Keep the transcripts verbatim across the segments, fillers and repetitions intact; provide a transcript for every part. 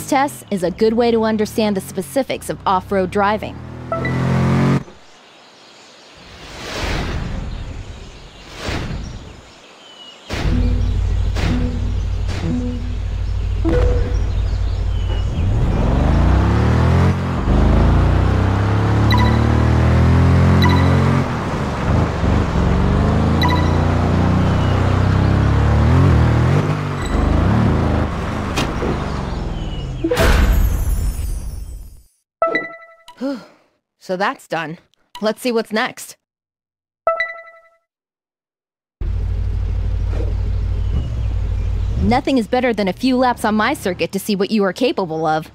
tests is a good way to understand the specifics of off-road driving. So that's done. Let's see what's next. Nothing is better than a few laps on my circuit to see what you are capable of.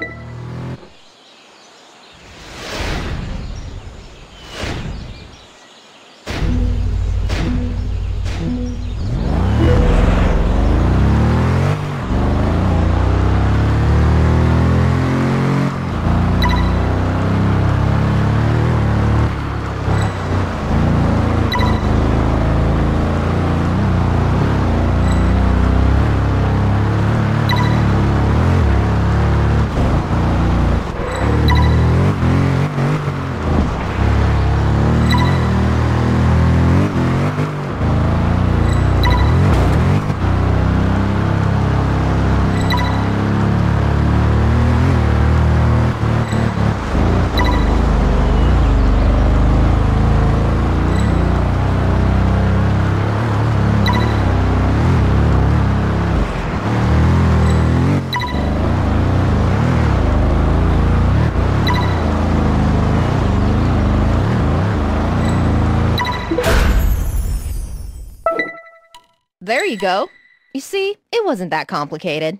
There you go. You see, it wasn't that complicated.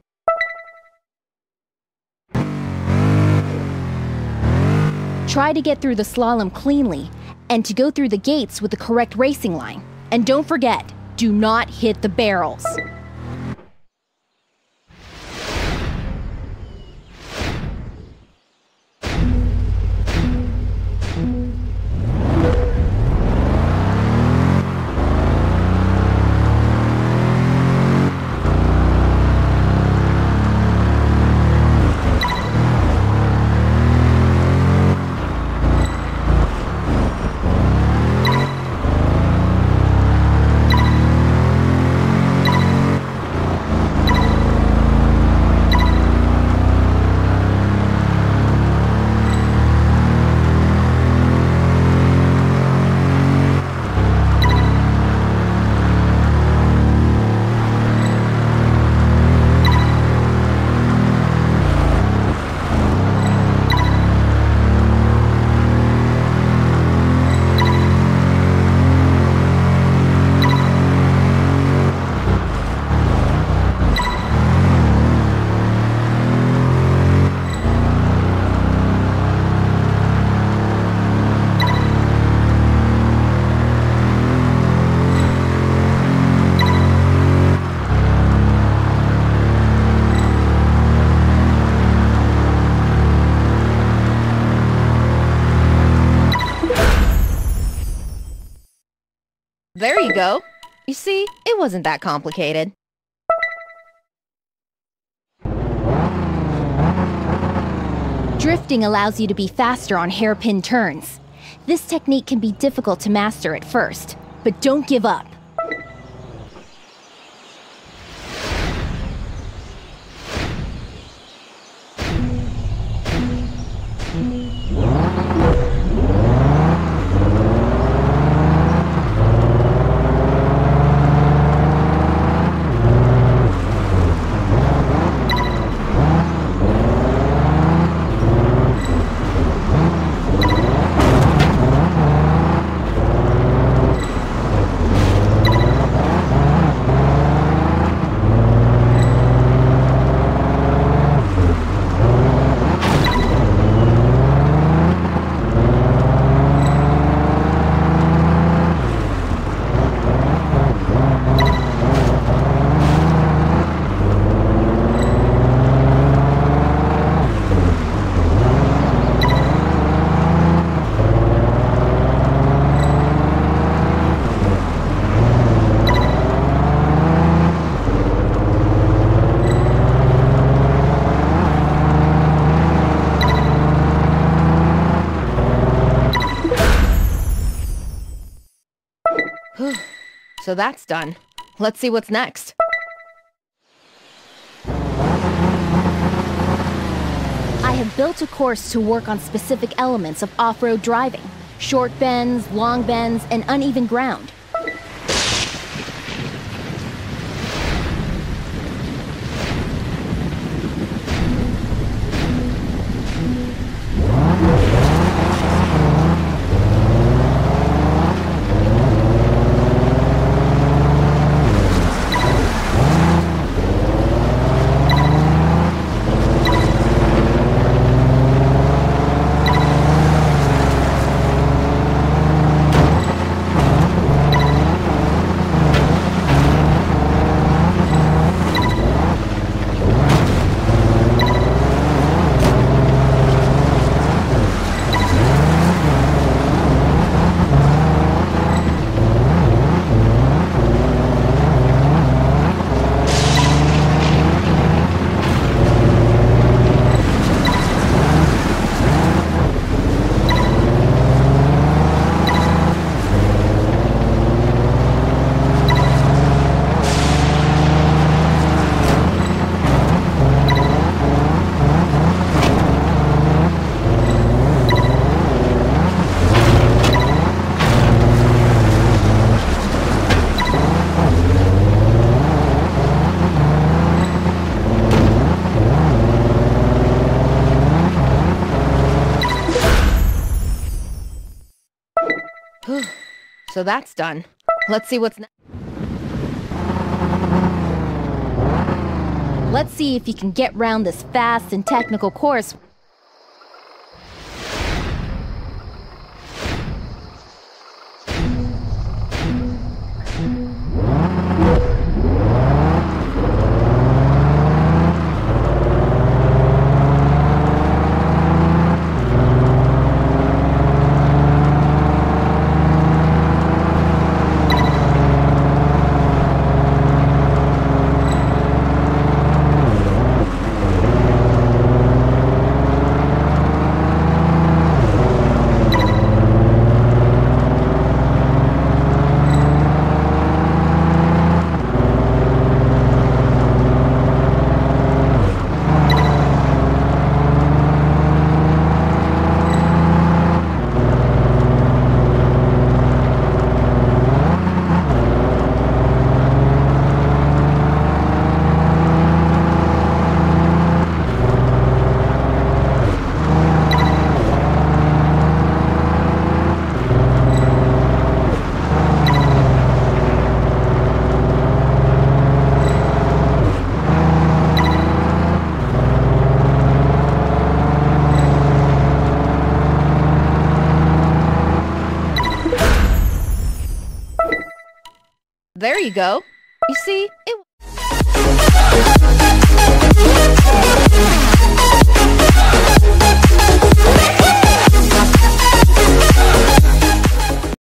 Try to get through the slalom cleanly, and to go through the gates with the correct racing line. And don't forget, do not hit the barrels. There you go. You see, it wasn't that complicated. Drifting allows you to be faster on hairpin turns. This technique can be difficult to master at first, but don't give up. So that's done. Let's see what's next. I have built a course to work on specific elements of off-road driving. Short bends, long bends, and uneven ground. So that's done. Let's see what's next. Let's see if you can get round this fast and technical course. There you go. You see, it